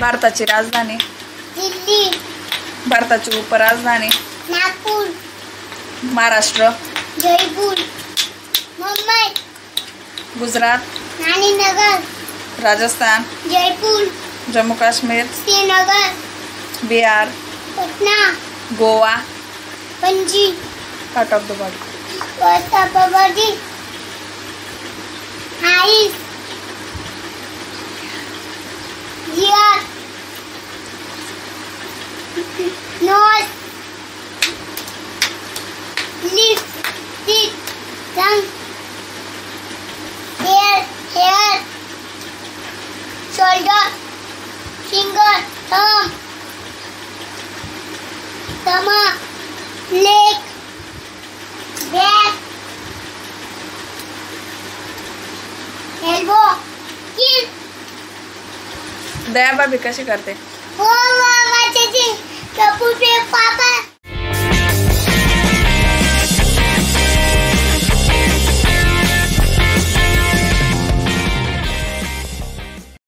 भारताची राजधानी. दिल्ली. भारताची उपराजधानी. Nagpur. Maharashtra. Jaipur. Mumbai. Gujarat. Gandhinagar. Rajasthan. Jaipur. Jammu Kashmir. Srinagar. Bihar. Patna. Goa. Panaji. Part of the body. Part of the body. Eyes. Ear. Nose. Lips. Teeth. Tongue. Hair. Shoulder. Finger. Thumb. stomach, leg, back, elbow, chin. Daya भाभी कशी करते?